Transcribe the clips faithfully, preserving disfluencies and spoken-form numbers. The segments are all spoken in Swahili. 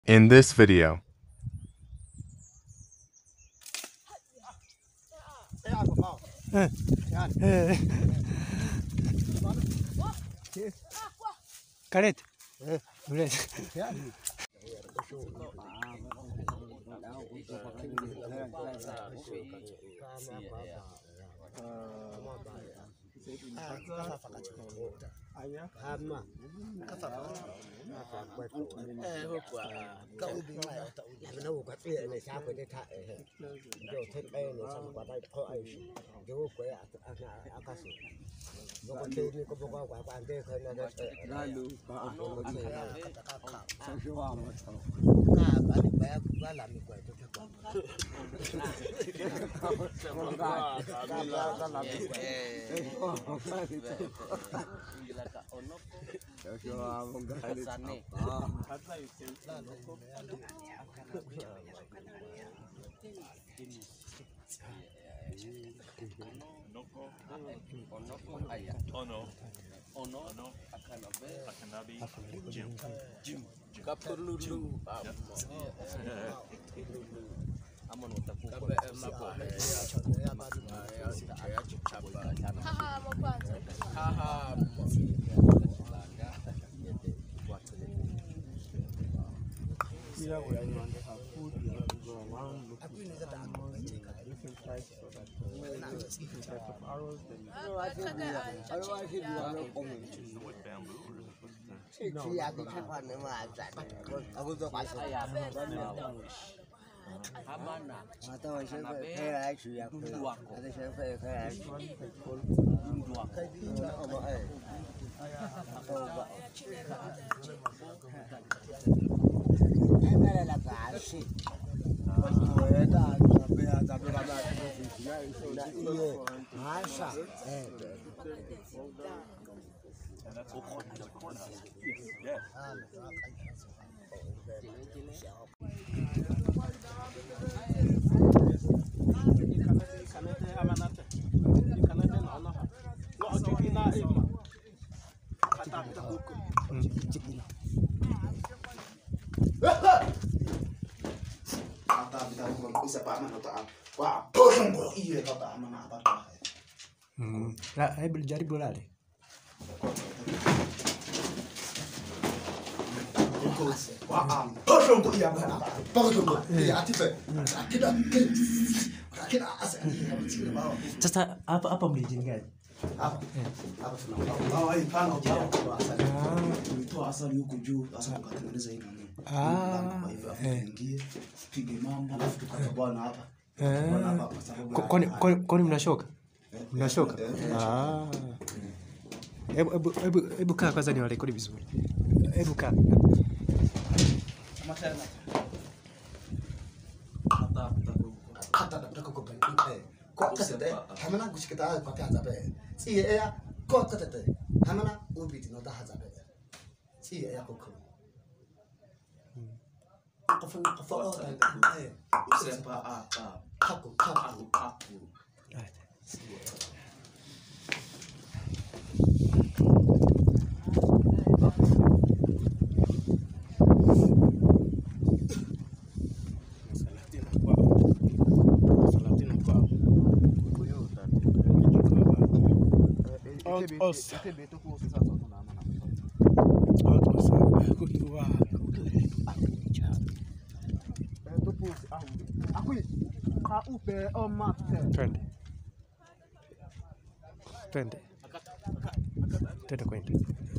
In this video, Karet. Ulit. Ono, ono, ono, akanabe, akanabe, jim, jim, kapululu, amon utakuwa haha Habana, atau saya saya lagi sudah dua, ada saya saya saya dua, apa eh, apa ada lah kasih, ada tapi ada berapa sudah iya, masa eh. Hmm. Lah, ai belajar bola deh. Wah, kosong kok iya mana? Kosong kok. Iya, ati pe. Kita kita asal ini mau. Cesta apa apa belajar kan? Apa? Apa senang? Oh, ini kan oh, asal. Itu asal yuko juu, asal katika zaidi. Ah. Eh. Pige mambo alafu tukakabana hapa. Eh. Kwani kwani mnashoka? Mnashoka? Ah. Hebu hebu hebu hebu kaa kwanza ni warekodi vizuri. Hebu kaa. Kata kata koko ben eh. Kok kata deh. Hamana gusikita kata hazabe. Si ya kok kata deh. Hamana ubiti no da hazabe. Si ya koko. Kafan kafan eh. Usepa apa? Kaku kaku kaku. Os. Twende. Twende. Twende kwenda.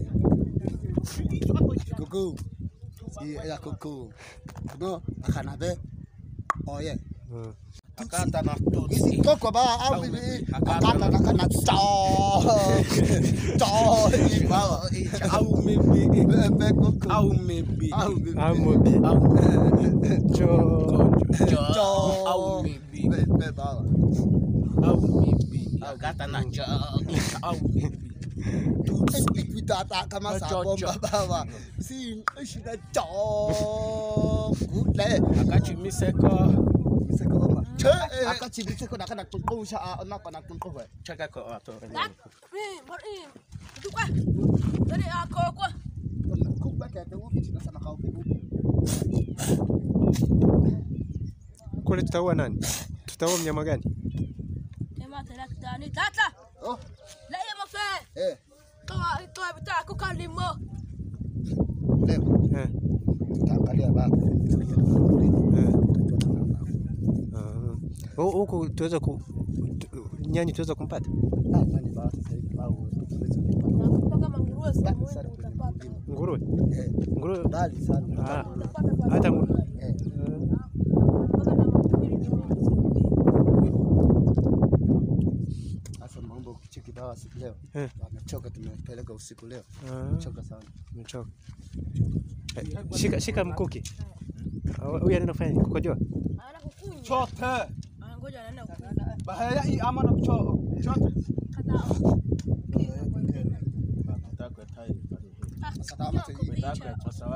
Kuku. Si ya kuku. No, akanabe. Oh yeah. Akata na tusi. Koko ba au bibi. Akata na kana to. To ba au bibi. Be koko. Au bibi. Au bibi. Au bibi. Au. Jo. Jo. Au bibi. Be ba. Au bibi. Akata na jo. Au bibi. Equitata kama sapo baba. Si shida jo. Gule. Akachi miseko. Miseko ma. Che akachi miseko na kana tunko sha na kana tunko we. Chaka ko ato. Dak, eh, mar eh. Duk ah. Dari ako ko. Kung bakit ang ubi sila sa nakaupo. Kule tutaua nani? Tutaua mnyama gani? Jamaa taraktani tata. Oh. La ya mafe. Eh. Toa toa bitako kalimo. Leo. Eh. Tutaangalia baba. Eh. Ah. Huko tuweza ku nyani tuweza kumpata? Ah, nani baba sasa hivi au Mpaka manguruwe sasa utapata. Nguruwe? eh. Nguruwe Bali sana. Ah. Hata nguruwe. Eh. Mpaka na matumili ni Sasa mambo kicheki bawa siku leo. Eh. Wamechoka tumepeleka usiku leo. Ah. Choka sana. Umechoka. Shika shika mkuki. Huyu anaenda kufanya nini? Kukojoa? ana kukunya. Chote. Ngoja anaenda kukunya. Bahaya hii ama na cho chote. Kata. Nataka tai. Sasa kama hii Nataka kwa sawa.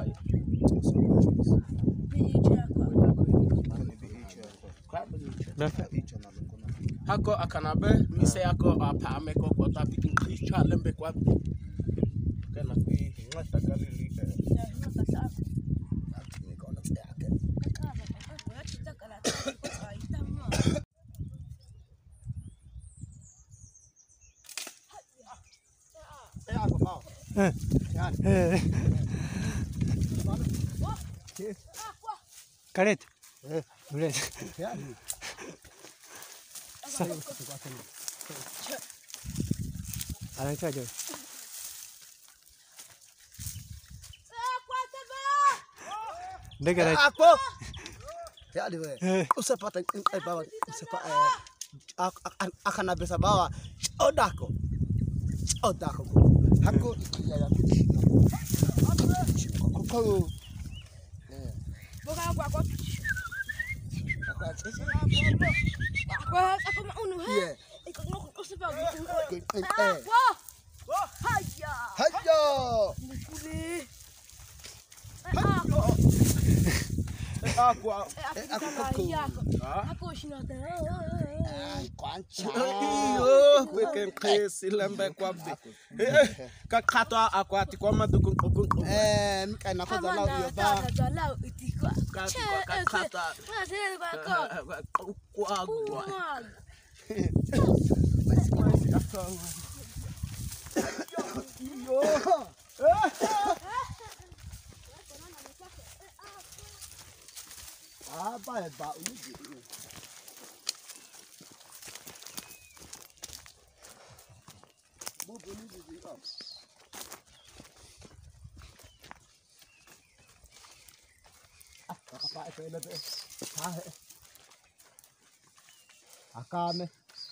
Hako akanabe mise yako apa ameko kwa tapiki kisha lembe kwa kana kui ngata galili Eh. Eh. Karete. Eh. Mlete. yani Anaitaje? Ndege ana hapo yani wewe usipata bawa usipata akana pesa bawa odako odako hako ya ya kwa Boga kwa kwa. Kwa aku mau nu he. yeah Ikut mau usipau. eh Wah. Haya. hayo Kule. aku Aku kama yako. Aku shina tena. kwanza iyo kweken khesi lembe kwa bi ka khatwa akwati kwa maduku nquku eh mkana kwanza lao hiyo ba Kata itikwa. ka khatwa Mazele bako. kwa kwa ah ba ba uji Bobo ni bibi up. Ah, kakapa ito ito ito. Ha. Akame.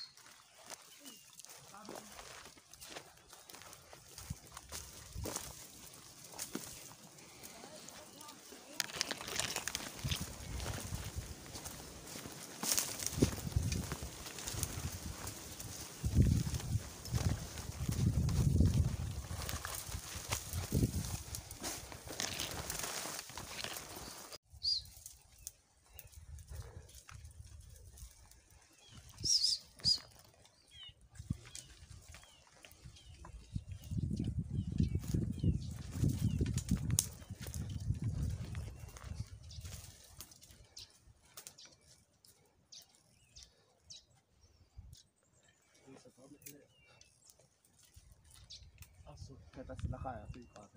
Kita sila kaya tu ikaw.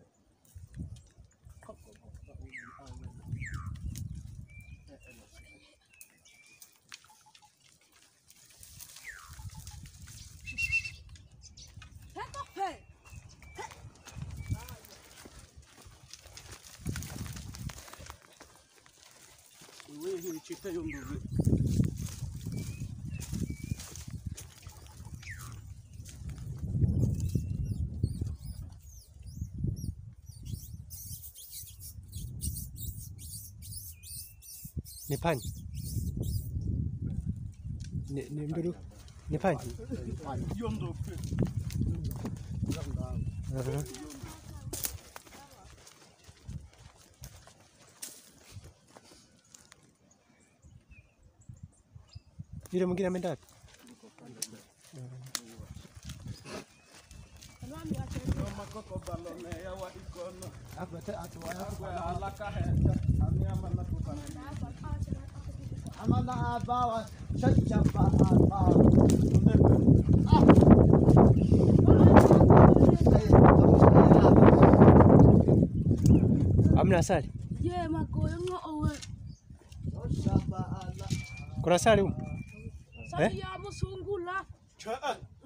wewe hii chita yundu Ni pani. Ni ni mdudu. Ni pani. yundu Aha. Yule mwingine ameenda wapi? makoko balone ya wa ikono Hapo hata watu wa alaka Amana abawa chacha ba. Amna asali? Ye magoyo ngo owe. Kuna asali huko? Sasa ya musungula.